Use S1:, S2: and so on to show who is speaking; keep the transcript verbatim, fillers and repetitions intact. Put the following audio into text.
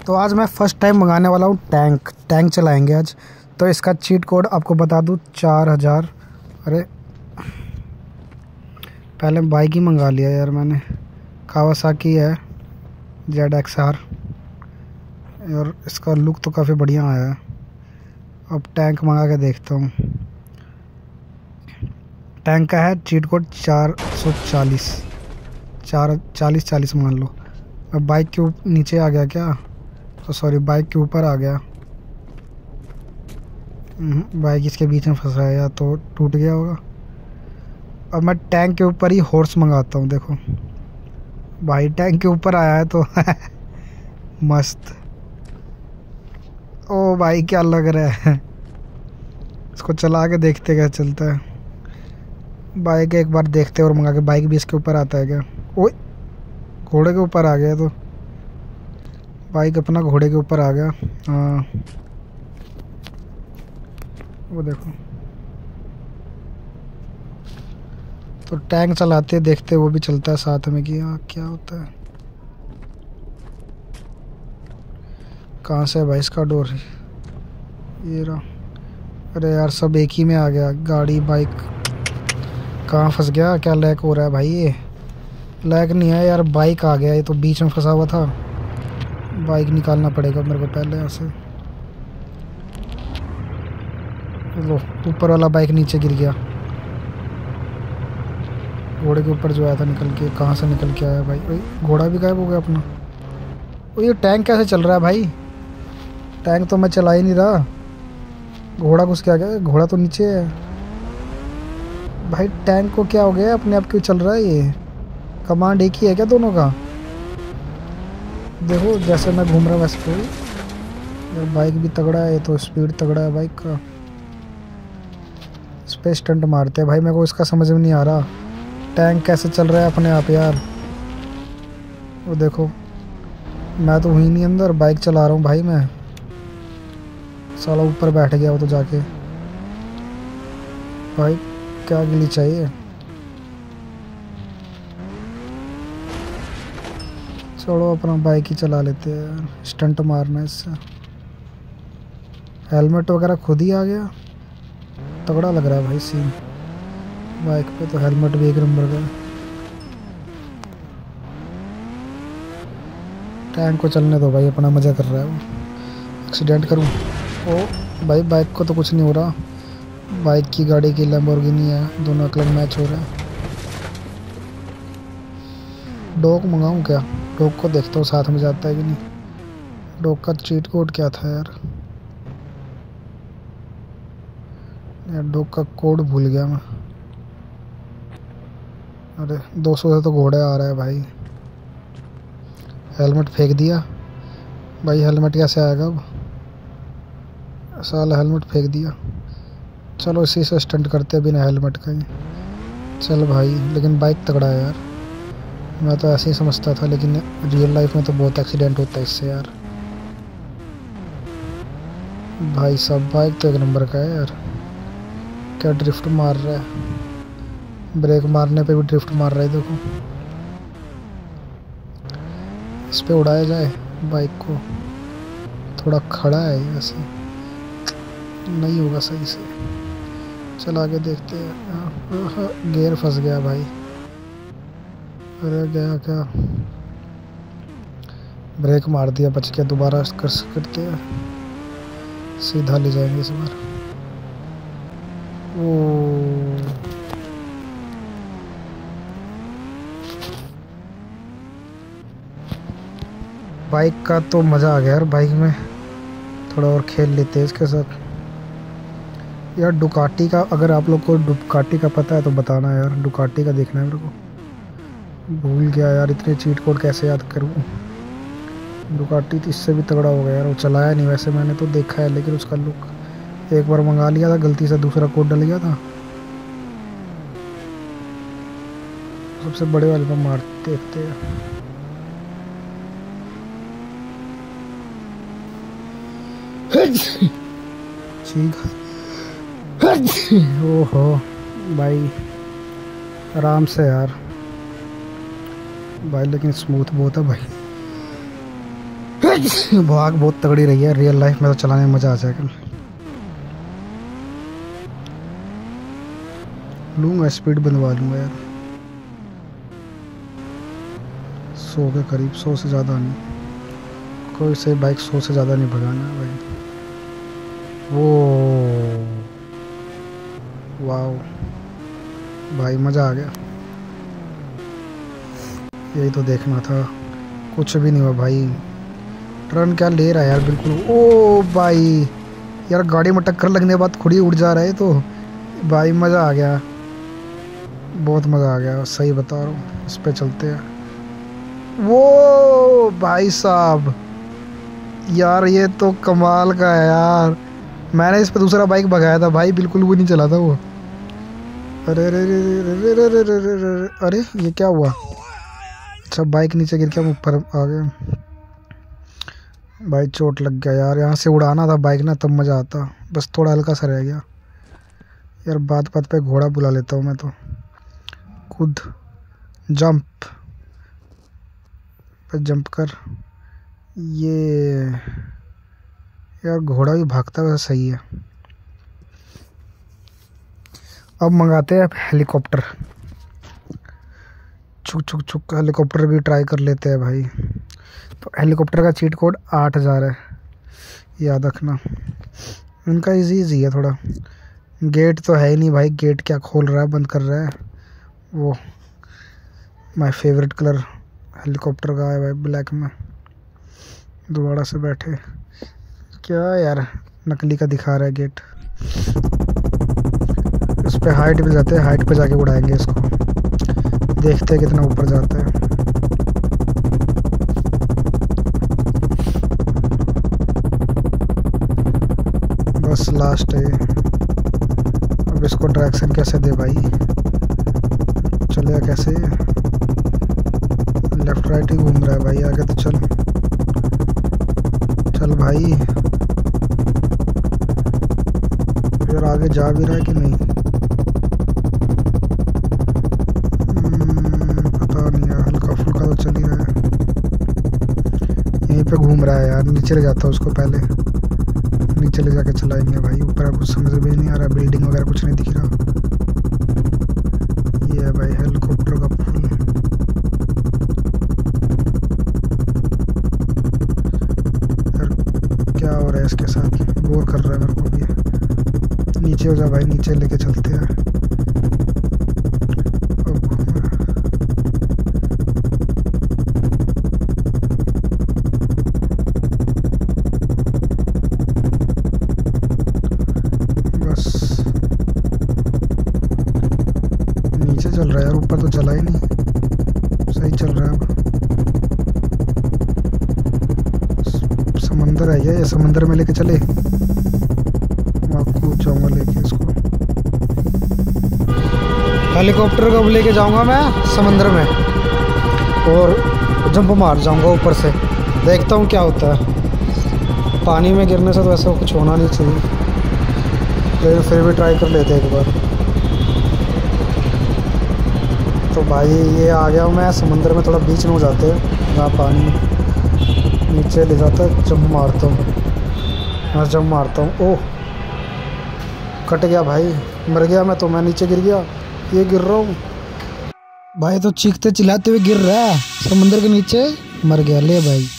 S1: तो आज मैं फ़र्स्ट टाइम मंगाने वाला हूँ टैंक टैंक चलाएंगे आज। तो इसका चीट कोड आपको बता दूँ, चार हज़ार। अरे पहले बाइक ही मंगा लिया यार मैंने, कावासाकी है जेड एक्स आर, और इसका लुक तो काफ़ी बढ़िया आया है। अब टैंक मंगा के देखता हूँ। टैंक का है चीट कोड चार सौ चालीस, चार चालीस चालीस मान लो। अब बाइक के ऊपर नीचे आ गया क्या? तो सॉरी, बाइक के ऊपर आ गया। बाइक इसके बीच में फंसा है या तो टूट गया होगा। अब मैं टैंक के ऊपर ही हॉर्स मंगाता हूँ। देखो भाई, टैंक के ऊपर आया है तो मस्त। ओ भाई क्या लग रहा है, इसको चला के देखते क्या चलता है। बाइक एक बार देखते और मंगा के। बाइक भी इसके ऊपर आता है क्या? ओए घोड़े के ऊपर आ गया। तो बाइक अपना घोड़े के ऊपर आ गया। हाँ वो देखो। तो टैंक चलाते देखते वो भी चलता है साथ में कि हाँ क्या होता है। कहाँ से है भाई इसका डोर? ये रहा। अरे यार सब एक ही में आ गया, गाड़ी बाइक। कहाँ फंस गया? क्या लैग हो रहा है भाई? ये लैग नहीं है यार, बाइक आ गया। ये तो बीच में फंसा हुआ था। बाइक निकालना पड़ेगा मेरे को पहले यहाँ से। लो ऊपर वाला बाइक नीचे गिर गया। घोड़े के ऊपर जो आया था निकल के, कहाँ से निकल के आया भाई? घोड़ा भी गायब हो गया अपना। ओ ये टैंक कैसे चल रहा है भाई? टैंक तो मैं चला ही नहीं रहा। घोड़ा घुस के आ गया। घोड़ा तो नीचे है भाई। टैंक को क्या हो गया? अपने आप क्यों चल रहा है ये? कमांड एक ही है क्या दोनों का? देखो जैसे मैं घूम रहा हूँ वैसे कोई यार। बाइक भी तगड़ा है, ये तो स्पीड तगड़ा है बाइक का। इस पर स्टंट मारते हैं भाई। मेरे को इसका समझ में नहीं आ रहा टैंक कैसे चल रहा है अपने आप यार। वो देखो मैं तो हुई नहीं अंदर, बाइक चला रहा हूँ भाई मैं। साला ऊपर बैठ गया वो तो जाके। भाई क्या गिली चाहिए? चलो अपना बाइक ही चला लेते हैं यार, स्टंट मारना है इससे। हेलमेट वगैरह खुद ही आ गया। तगड़ा लग रहा है भाई सीन। बाइक पे तो हेलमेट भी एक नंबर का। टैंक को चलने दो भाई, अपना मज़ा कर रहा है वो। एक्सीडेंट करूं? ओ भाई बाइक को तो कुछ नहीं हो रहा। बाइक की गाड़ी की लैम्बोर्गिनी है, दोनों कलर मैच हो रहा है। डॉग मंगाऊं क्या? डॉग को देखता हूँ साथ में जाता है कि नहीं। डॉग का चीट कोड क्या था यार? यार डॉग का कोड भूल गया मैं। अरे दो सौ से तो घोड़े आ रहा है भाई। हेलमेट फेंक दिया भाई। हेलमेट कैसे आएगा अब? साला हेलमेट फेंक दिया। चलो इसी से स्टंट करते बिना हेलमेट का ही। चल भाई, लेकिन बाइक तगड़ा है यार। मैं तो ऐसे ही समझता था, लेकिन रियल लाइफ में तो बहुत एक्सीडेंट होता है इससे यार। भाई साहब बाइक तो एक नंबर का है यार। क्या ड्रिफ्ट मार रहा है, ब्रेक मारने पे भी ड्रिफ्ट मार रहा है। देखो इस पे उड़ाया जाए बाइक को। थोड़ा खड़ा है ऐसे, नहीं होगा सही से। चल आगे देखते हैं। गियर फंस गया भाई। अरे गया क्या? ब्रेक मार दिया, बच गया। दोबारा कर सकते हैं, सीधा ले जाएंगे इस बार। ओ बाइक का तो मज़ा आ गया यार। बाइक में थोड़ा और खेल लेते हैं इसके साथ यार। डुकाटी का, अगर आप लोग को डुकाटी का पता है तो बताना यार। डुकाटी का देखना है मेरे को। भूल गया यार, इतने चीट कोड कैसे याद करूँ। डुकाटी तो इससे भी तगड़ा हो गया यार। वो चलाया नहीं वैसे, मैंने तो देखा है, लेकिन उसका लुक। एक बार मंगा लिया था गलती से, दूसरा कोड डल गया था। सबसे बड़े वाले पर मारते देखते हैं। ठीक है। ओहो भाई आराम से यार भाई, लेकिन स्मूथ बहुत है भाई। भाग बहुत तगड़ी रही है, रियल लाइफ में तो चलाने में मज़ा आ जाएगा। लूँगा स्पीड बनवा लूँगा यार, सौ के करीब, सौ से ज़्यादा नहीं। कोई से बाइक सौ से ज़्यादा नहीं भगाना भाई। वो वाओ भाई मज़ा आ गया। यही तो देखना था, कुछ भी नहीं हुआ भाई। टर्न क्या ले रहा है यार बिल्कुल। ओ भाई यार गाड़ी में टक्कर लगने के बाद खुद ही उड़ जा रहा है तो भाई मज़ा आ गया, बहुत मज़ा आ गया, सही बता रहा हूँ। इस पे चलते हैं। वो भाई साहब यार ये तो कमाल का है यार। मैंने इस पे दूसरा बाइक भगाया था भाई, बिल्कुल भी नहीं चला था वो। अरे अरे अरे अरे अरे अरे ये क्या हुआ? अच्छा बाइक नीचे गिर के हम ऊपर आ गए भाई, चोट लग गया यार। यहाँ से उड़ाना था बाइक ना, तब मज़ा आता, बस थोड़ा हल्का सा रह गया यार। बात बात पे घोड़ा बुला लेता हूँ मैं तो। कूद, जंप पे जंप कर। ये यार घोड़ा भी भागता है, वैसे सही है। अब मंगाते हैं हेलीकॉप्टर, छुक छुक छुक हेलीकॉप्टर भी ट्राई कर लेते हैं भाई। तो हेलीकॉप्टर का चीट कोड आठ हज़ार है, याद रखना। इनका इजी इजी है थोड़ा। गेट तो है ही नहीं भाई, गेट क्या खोल रहा है, बंद कर रहा है। वो माय फेवरेट कलर हेलीकॉप्टर का है भाई, ब्लैक में। दोबारा से बैठे क्या यार, नकली का दिखा रहा है गेट। इस पे हाइट पे जाते हैं, हाइट पे जाके उड़ाएंगे इसको, देखते हैं कितना ऊपर जाता है। बस लास्ट है। अब इसको डायरेक्शन कैसे दे भाई, चलेगा कैसे? लेफ्ट राइट ही घूम रहा है भाई, आगे तो चल चल भाई। यार आगे जा भी रहा है कि नहीं, पता नहीं यार, हल्का फुल्का तो चल ही रहा है। यहीं पे घूम रहा है यार, नीचे ले जाता हूँ उसको पहले, नीचे ले जाके चलाएंगे भाई। ऊपर कुछ समझ में नहीं आ रहा, बिल्डिंग वगैरह कुछ नहीं दिख रहा। ये है भाई हेलीकॉप्टर का पुल। यार क्या हो रहा है इसके साथ, बोर कर रहा है मेरे को भी। नीचे हो जा भाई, नीचे लेके चलते हैं। चल रहा है यार, ऊपर तो चला ही नहीं, सही चल रहा है। अब समंदर है ये, समंदर में लेके चले, वहाँ कूद जाऊंगा लेके इसको। हेलीकॉप्टर को लेके जाऊंगा मैं समंदर में और जंप मार जाऊंगा ऊपर से, देखता हूँ क्या होता है। पानी में गिरने से तो ऐसा कुछ होना नहीं चाहिए, लेकिन फिर भी ट्राई कर लेते एक बार। तो भाई ये आ गया हूँ मैं समंदर में, थोड़ा बीच में हो जाते हैं जहाँ पानी नीचे ले जाता है। जंप मारता हूँ, यहाँ जंप मारता हूँ। ओह कट गया भाई, मर गया मैं तो। मैं नीचे गिर गया, ये गिर रहा हूँ भाई, तो चीखते चिल्लाते हुए गिर रहा है समंदर के नीचे, मर गया। ले भाई